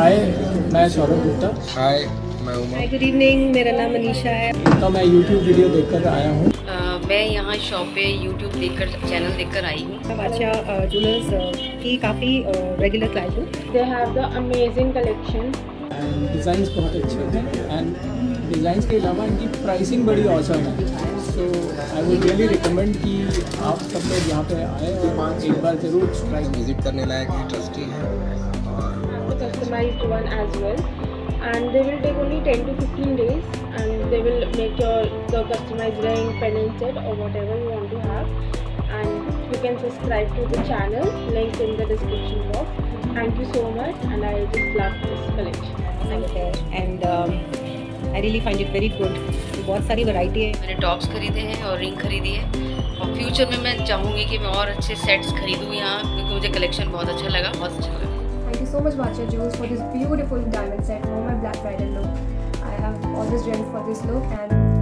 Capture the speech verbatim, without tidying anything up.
हाय, मैं सौरभ गुप्ता। हाय, मैं उमा। हाय, good evening, मेरा नाम मनीषा है। तो मैं यूट्यूब वीडियो देखकर आया हूँ। uh, मैं यहाँ शॉप पे यूट्यूब देखकर चैनल देखकर आई हूँ। वाचा ज्वेलर्स की काफ़ी रेगुलर क्लाइंट हूँ। They have the amazing collection and designs बहुत अच्छे थे एंड डिज़ाइंस के अलावा इनकी प्राइसिंग बड़ी ऑसम है। So I would really recommend कि आप सब लोग यहाँ पे आए और एक बार ज़रूर ट्राई विजिट करने लायक है, ट्रस्टी है और customized one as well, and they will take only ten to fifteen days, and they will make your the customized ring, pendant set or whatever you want to have. And you can subscribe to the channel, link in the description box. Thank you so much, and I just love this collection. Thank you. And I really find it very good. बहुत सारी variety है। मैंने tops खरीदे हैं और ring खरीदी है और फ्यूचर में मैं चाहूँगी कि मैं और अच्छे सेट्स खरीदूँ यहाँ, क्योंकि मुझे कलेक्शन बहुत अच्छा लगा, बहुत अच्छा लगा। Thank you so much Vacha Jewels for this beautiful diamond set for my black bridal look. I have always dreamt for this look and